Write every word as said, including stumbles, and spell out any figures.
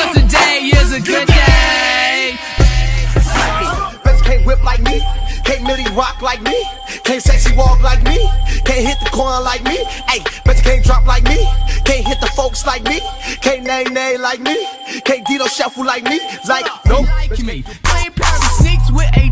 'cause today is a good day. Bitch can't whip like me, can't milli rock like me, can't sexy walk like me, can't hit the corner like me. Hey, bitch can't drop like me, can't hit the folks like me, can't nay nay like me, can't Dito shuffle like me. Like no, Like me, playing pair of sneaks with a